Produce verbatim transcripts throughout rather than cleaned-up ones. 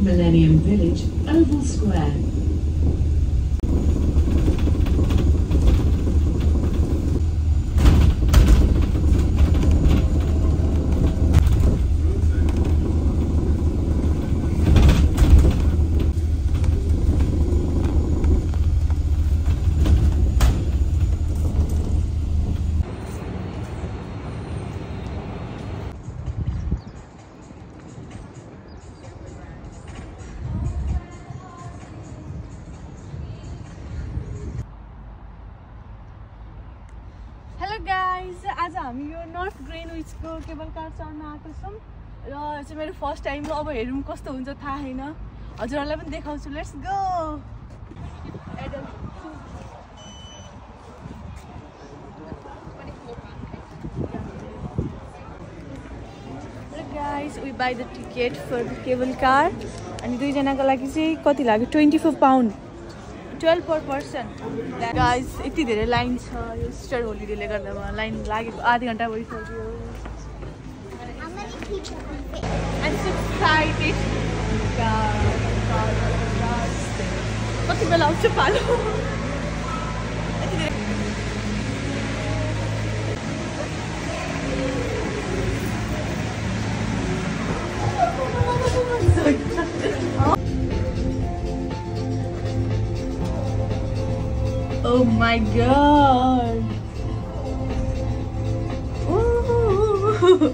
Millennium Village, Oval Square. Hello guys, आज हामी यो नर्थ ग्रीनविच को केबल कार चढ्न आएको छौं र चाहिँ मेरो फर्स्ट टाइम हो। अब हेरौँ कस्तो हुन्छ थाहा छैन, हजुरहरुलाई पनि देखाउँछु। Let's go. Hello guys, we buy the ticket for the cable car अनि दुई जनाको लागि चाहिँ कति लाग्यो twenty-four pound, twelve per person. Guys, यति धेरै लाइन छ यो स्टार होलिडेले गर्दा लाइन लागेको आधा घण्टा भइसक्यो। I'm so excited. कति बेला आउँछ पालो। Oh my god. Ooh.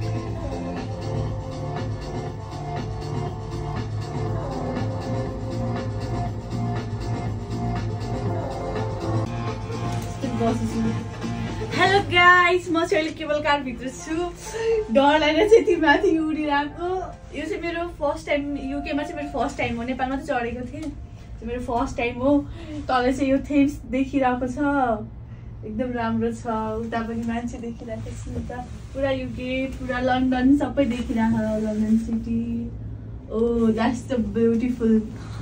Hello guys, म चाहिँ अहिले केबल कार भित्र छु। डर लागेर चाहिँ यति माथि उडिरहेको। यो चाहिँ मेरो फर्स्ट टाइम, युकेमा चाहिँ मेरो फर्स्ट टाइम हो। नेपालमा त चढेको थिएँ, मेरो फर्स्ट टाइम हो। तल चाहिँ यो थेम्स देखिरहेको छ, एकदम राम्रो छ। उता पनि मान्छे देखिरहेको छ, उता पुरा युके पुरा लन्डन सबै देखिरहेको, London city. Oh that's the beautiful.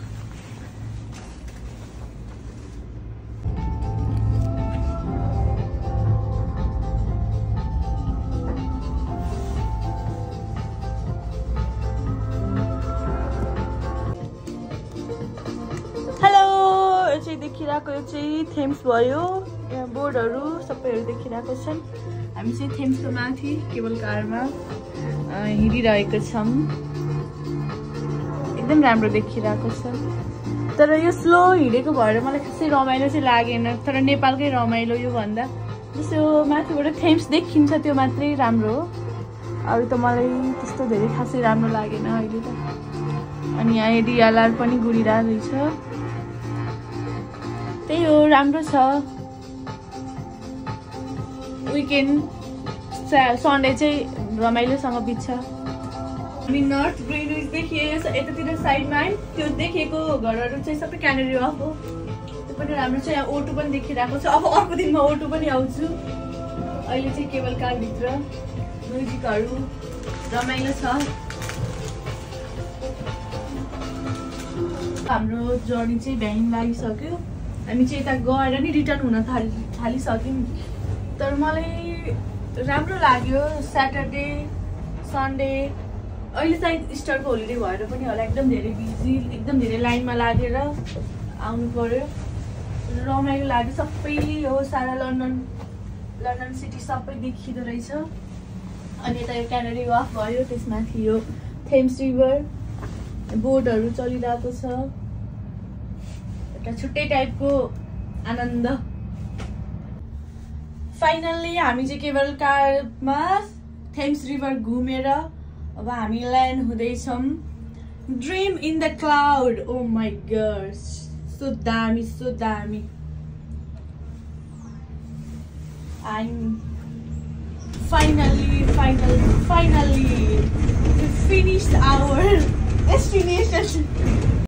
देखिरहेको यो चाहिँ थेम्स भयो। यहाँ बोर्डहरू सबैहरू देखिरहेको छन्। हामी चाहिँ थेम्सको माथि केबल कारमा हिँडिरहेको छौँ। एकदम राम्रो देखिरहेको छ। तर यो स्लो हिँडेको भएर मलाई खासै रमाइलो चाहिँ लागेन। तर नेपालकै रमाइलो यो भन्दा। जस्तो माथिबाट थेम्स देखिन्छ त्यो मात्रै राम्रो हो। अरू त मलाई त्यस्तो धेरै खासै राम्रो लागेन अहिले त। अनि यहाँ डिएलआर पनि गुडिरहेको रहेछ। त्यही हो, राम्रो छ। विकेन्ड सन्डे चाहिँ रमाइलोसँग बित्छ। हामी नर्थ ग्रिनविच देखिए यतातिर साइडमा है, त्यो देखेको घरहरू चाहिँ सबै क्यानेरी अफ हो। त्यो पनि राम्रो छ। यहाँ ओटो पनि देखिरहेको छ। अब अर्को दिन म ओटो पनि आउँछु। अहिले चाहिँ केबल कारभित्र म्युजिकहरू रमाइलो छ। हाम्रो जर्नी चाहिँ भ्यान लागिसक्यो। हामी चाहिँ यता गएर नि रिटर्न हुन थालि थालिसक्यौँ। तर मलाई राम्रो लाग्यो। स्याटरडे सन्डे अहिले सायद इस्टरको होलिडे भएर पनि होला, एकदम धेरै बिजी, एकदम धेरै लाइनमा लागेर आउनु पर्यो। रमाइलो लाग्यो। सबै हो सारा लन्डन लन्डन सिटी सबै देखिँदो रहेछ। अनि यता यो क्यानेरी वाफ भयो, त्यसमाथि यो थेम्स रिभर बोटहरू चलिरहेको छ। एउटा छुट्टै टाइपको आनन्द। फाइनल्ली हामी चाहिँ केबल कारमा थेम्स रिभर घुमेर अब हामी ल्यान्ड हुँदैछौँ। Dream in the cloud. Oh my god, so दामी सो दामी। I'm finally, finally, finally we finished our destination.